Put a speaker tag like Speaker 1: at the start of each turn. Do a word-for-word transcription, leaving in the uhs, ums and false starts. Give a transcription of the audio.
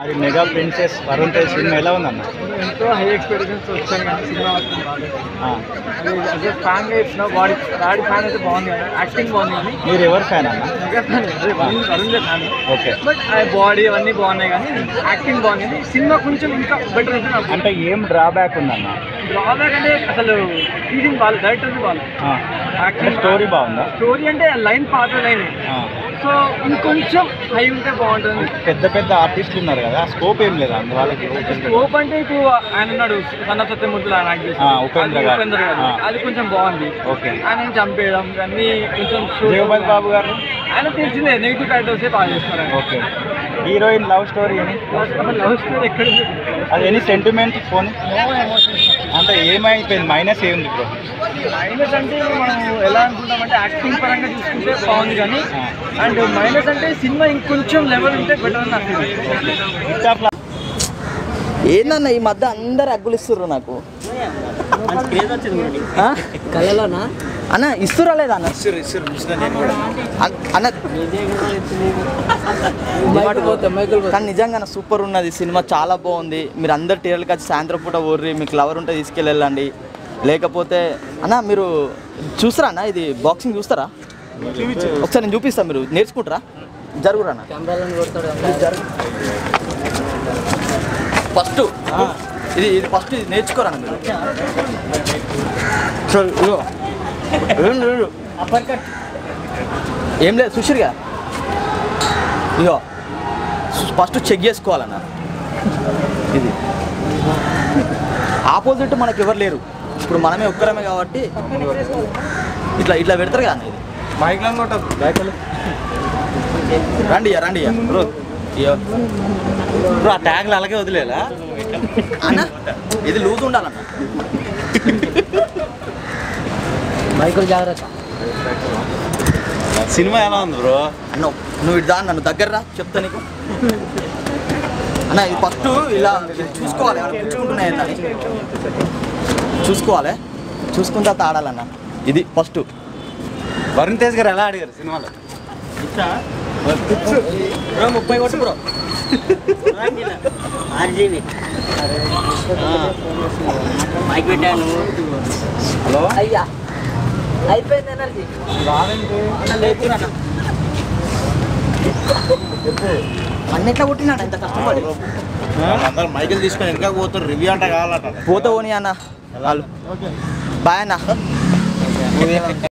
Speaker 1: అది mega prince Varun Tej cinema ఎలా ఉందన్న?
Speaker 2: ఎంతో హై ఎక్స్పెక్టేషన్స్ వచ్చాను కానీ సినిమా మాత్రం బాగాలేదు. అది ఫ్యాన్గా చెప్పిన వాడి వాడి ఫ్యాన్ అయితే బాగుంది కానీ యాక్టింగ్ బాగుంది కానీ.
Speaker 1: మీరు ఎవరు ఫ్యాన్ అన్న?
Speaker 2: మెగా ఫ్యాన్ అదే Varun Varun fan.
Speaker 1: Okay,
Speaker 2: but ఆ బాడీ అవన్నీ బాగున్నాయి కానీ యాక్టింగ్ బాగుంది కానీ సినిమా కొంచెం ఇంకా బెటర్ ఉంటుంది నాకు.
Speaker 1: అంటే ఏం డ్రాబ్యాక్ ఉందన్న?
Speaker 2: డ్రాబ్యాక్ అంటే అసలు టీచింగ్ బాగాలేదు, డైరెక్టర్ బాగాలేదు. యాక్టింగ్
Speaker 1: స్టోరీ బాగుందా?
Speaker 2: స్టోరీ అంటే లైన్ పాత లైన్, సో ఇంకొంచెం హై ఉంటే బాగుంటుంది.
Speaker 1: పెద్ద పెద్ద ఆర్టిస్టులు ఉన్నారు కదా, స్కోప్ ఏం లేదా అందు వాళ్ళకి?
Speaker 2: స్కోప్ అంటే ఇప్పుడు ఆయన ఉన్నాడు సన్న సత్యమూర్తిలో ఆయన యాక్ట్ చేసి
Speaker 1: ఉపేంద్ర గారు,
Speaker 2: ఉపేంద్ర గారు అది కొంచెం బాగుంది.
Speaker 1: ఓకే,
Speaker 2: ఆయన చంపేయడం అన్నీ కొంచెం.
Speaker 1: జగపతి బాబు గారు
Speaker 2: ఆయన తెలిసిందే నెగిటివ్ క్యారెక్టర్సే బాగా చేస్తారు.
Speaker 1: ఓకే, హీరోయిన్ లవ్ స్టోరీ అని?
Speaker 2: లవ్ స్టోరీ ఎక్కడ
Speaker 1: అది ఎనీ సెంటిమెంట్ ఫోన్ అంటే ఏమైపోయింది? మైనస్ ఏముంది ఇప్పుడు?
Speaker 2: మైనస్ అంటే మనం ఎలా అనుకుంటామంటే యాక్టింగ్ పరంగా చూసుకుంటే బాగుంది కానీ, అండ్ మైనస్ అంటే సినిమా ఇంకొంచెం లెవెల్ ఉంటే బెటర్ అని నాకు.
Speaker 3: ఏందన్న ఈ మధ్య అందరు అగ్గులు ఇస్తుర్రు నాకు కళలోనా అన్న? ఇస్తురా లేదా అన్న? అన్న కానీ నిజంగా సూపర్ ఉన్నది సినిమా, చాలా బాగుంది. మీరు అందరు థియేటర్కి వచ్చి సాయంత్రం పూట ఓర్రి, మీకు లవర్ ఉంటే తీసుకెళ్ళండి. లేకపోతే అన్న మీరు చూస్తారా అన్న? ఇది బాక్సింగ్ చూస్తారా? ఒకసారి నేను చూపిస్తాను, మీరు నేర్చుకుంటారా? జరుగురా అన్న. ఫస్ట్ ఇది ఇది ఫస్ట్ ఇది నేర్చుకోరా మీరు. ఏం లేదు సుషిర్గా, ఇగో ఫస్ట్ చెక్ చేసుకోవాలన్న. ఇది ఆపోజిట్ మనకు ఎవరు లేరు, ఇప్పుడు మనమే ఒక్కరమే కాబట్టి ఇట్లా ఇట్లా పెడతారు కదా అన్న. ఇది రండి రండి బ్రో,
Speaker 1: ఆ ట్యాగ్లు అలాగే వదిలేలా
Speaker 3: అన్న? ఇది లూజ్ ఉండాలన్న.
Speaker 2: మైకుల్ జాగ్రత్త.
Speaker 1: సినిమా ఎలా ఉంది బ్రో?
Speaker 3: అన్న నువ్వు ఇటు దా, నన్ను దగ్గర రా చెప్తా నీకు. అన్న ఇది ఫస్ట్ ఇలా చూసుకోవాలి, ఎవరు పుచ్చుకుంటున్నాయని చూసుకోవాలి, చూసుకున్న తర్వాత ఆడాలన్న. ఇది ఫస్ట్.
Speaker 1: వరుణ్ తేజ్ గారు ఎలా ఆడారు సినిమాలో?
Speaker 3: బ్రో ముప్పై కొట్టు బ్రో.
Speaker 1: హలో
Speaker 3: అయ్యా అయిపోయింది ఎనర్జీ. అన్నిట్లో కొట్టినాడు ఎంత కష్టపడి.
Speaker 1: అందరు మైకిల్ తీసుకొని ఇంకా పోతారు, రివ్యూ అంట కావాలట.
Speaker 3: పోతా పోనీ అన్న వాళ్ళు. బాయ్ అన్న.